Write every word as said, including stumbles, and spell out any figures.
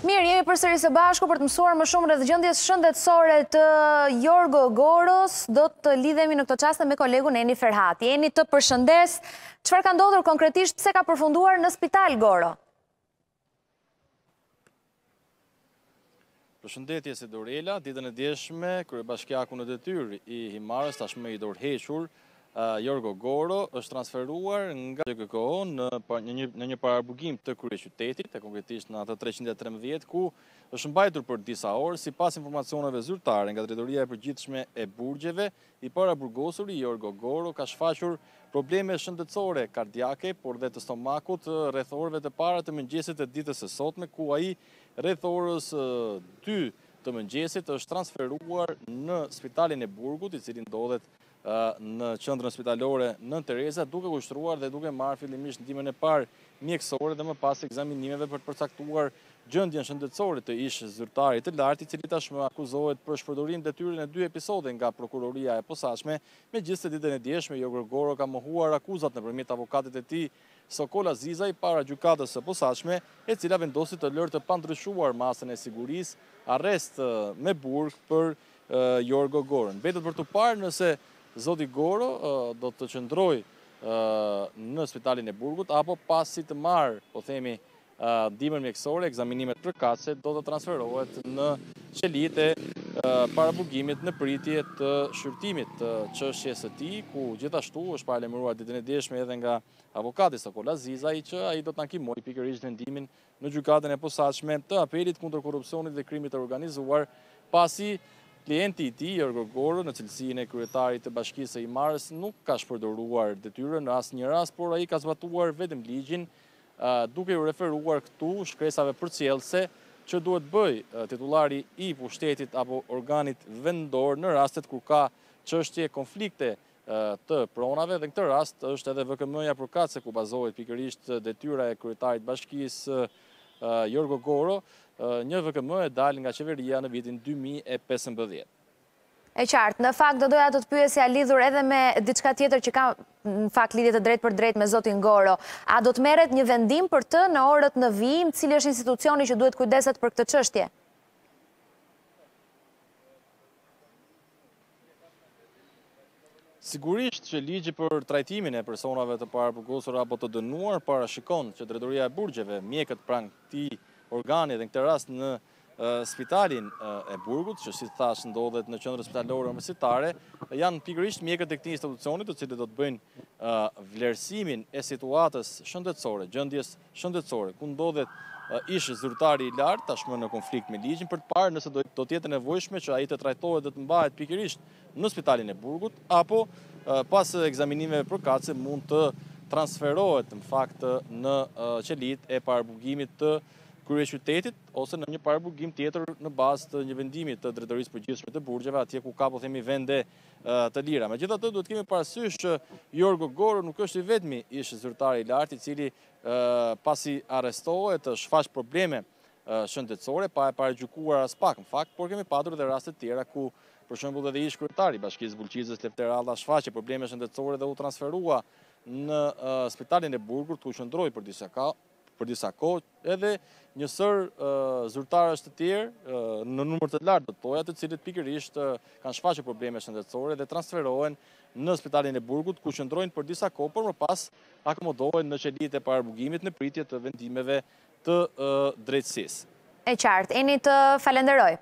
Mirë, jemi përsëri së bashku për të mësuar më shumë rreth gjendjes shëndetësore të Jorgo Goros. Do të lidhemi në këtë çast me kolegun Eni Ferhati. Eni, të përshëndes. Çfarë ka ndodhur konkretisht, pse ka përfunduar në spital Goro? Përshëndetje se Dorela, ditën e djeshme, kryebashkiaku në detyrë i Himarës, tashmë i dorëhequr, Jorgo Goro, është transferuar nga G K K O në, në, në një parabugim të kryeqytetit, e konkretisht në atë treqind e trembëdhjetë, ku është mbajtur për disa orë, sipas informacioneve zyrtare nga Drejtoria e Përgjithshme e Burgjeve. I paraburgosuri Jorgo Goro ka shfaqur probleme shëndetësore kardiake, por dhe të stomakut rreth orëve të para të mëngjesit të ditës së sotme, ku ai rreth orës dy të mëngjesit është transferuar në spitalin e Burgut, i cili ndodhet në qendrën spitalore Nën Tereza, duke ushtruar dhe duke marrë fillimisht ndihmën e parë mjekësore dhe më pas ekzaminimeve për të përcaktuar gjendjen shëndetësore të ish zyrtarit të lartë, i cili tashmë akuzohet për shpërdorim detyrën e dy episode nga prokuroria e posaçme. Megjithëse ditën e djeshme Jorgo Goro ka mohuar akuzat nëpërmjet avokatit e tij Sokol Azizaj para gjykatës së posaçme, e cila vendosi të lërë të pandryshuar masën e sigurisë, arrest me burg për Jorgo Goron. Mbetet për të parë nëse Zoti Goro do të qëndroj në spitalin e Burgut, apo pasi të marrë, po themi, ndihmën mjekësore, ekzaminimet përkatëse, do të transferohet në qelitë e parabugimit në pritje të shqyrtimit të çështjes së tij, ku gjithashtu është paralajmëruar ditën e djeshme edhe nga avokati Sokol Azizaj, që ai do të ankimojë pikërisht vendimin në gjykatën e posaçme të apelit kundër korrupsionit dhe krimit të organizuar, pasi klienti i tij, Jorgo Goro, në cilësinë e kryetarit të Bashkisë së Himarës, nuk ka shpërdoruar detyrën në asnjë rast, por ai ka zbatuar vetëm ligjin, duke u referuar këtu shkresave përcjellëse që duhet bëj titullari i pushtetit apo organit vendor në rastet kur ka çështje konflikte të pronave, dhe në këtë rast është edhe V K M-ja përkatëse ku bazohet pikërisht detyra e kryetarit Bashkisë Jorgo Goro, një V K M e dalë nga qeveria në vitin dy mijë e pesëmbëdhjetë. E qartë, në fakt do doja të të pyesja lidhur edhe me diçka tjetër që ka në fakt lidhje të drejtë për drejtë me zotin Goro. A do të merret një vendim për të në orët në vijim, cili është institucioni që duhet kujdeset për këtë çështje? Sigurisht që ligji për trajtimin e personave të paraburgosur apo të dënuar parashikon që Drejtoria e Burgjeve, mjekët pranë këtij organi, dhe në këtë rast në spitalin e Burgut, që si thash ndodhet në qendrën spitalore universitare, janë pikërisht mjekët e këtij institucioni, të cilët do të bëjnë vlerësimin e situatës shëndetësore, gjendjes shëndetësore, ku ndodhet ish zyrtari i lartë tashmë në konflikt me ligjin, për të parë nëse do të jetë nevojshme që ai të trajtohet dhe të mbahet pikërisht në spitalin e Burgut, apo pas ekzaminimeve përkatëse mund të transferohet në fakt në qelitë e parabugimit të kryeqytetit, ose në një parabugim tjetër në bazë të një vendimi të Drejtorisë Përgjithshme të Burgjeve, atje ku ka, po themi, vende të lira. Megjithatë, duhet kemi parasysh që Jorgo Goro nuk është i vetmi ish zyrtari i lartë, i cili pasi arrestohet shfaq probleme shëndetësore, pa e paragjykuar as pak në fakt, por kemi patur edhe raste të tjera ku, për shembull, edhe ish kryetari i Bashkisë Bulqizës Lefter Alla shfaqe probleme shëndetësore dhe u transferua në spitalin e Burgut, ku qëndroi për disa ka për disa kohë, edhe një sër zyrtarësh të tjerë në numër të lartë të toja, të cilët pikërisht kanë shfaqur probleme shëndetësore dhe transferohen në spitalin e Burgut, ku qëndrojnë për disa kohë, por më pas akomodohen në qelitë e parabugimit në pritje të vendimeve të drejtësisë. E qartë, Eni, të falenderoj.